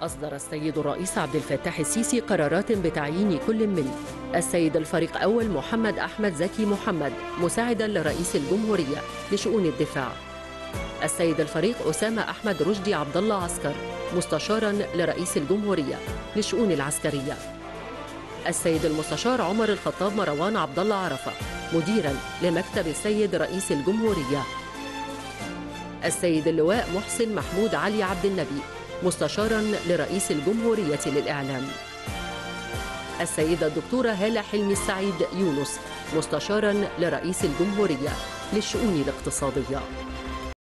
أصدر السيد الرئيس عبد الفتاح السيسي قرارات بتعيين كل من السيد الفريق أول محمد أحمد زكي محمد مساعدا لرئيس الجمهورية لشؤون الدفاع، السيد الفريق أسامة أحمد رشدي عبد الله عسكر مستشارا لرئيس الجمهورية لشؤون العسكرية، السيد المستشار عمر الخطاب مروان عبد الله عرفة مديرا لمكتب السيد رئيس الجمهورية، السيد اللواء محسن محمود علي عبد النبي مستشارا لرئيس الجمهورية للإعلام، السيدة الدكتورة هالة حلمي السعيد يونس مستشارا لرئيس الجمهورية للشؤون الاقتصادية.